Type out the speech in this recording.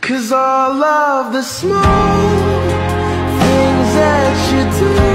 'Cause all of the small things that you do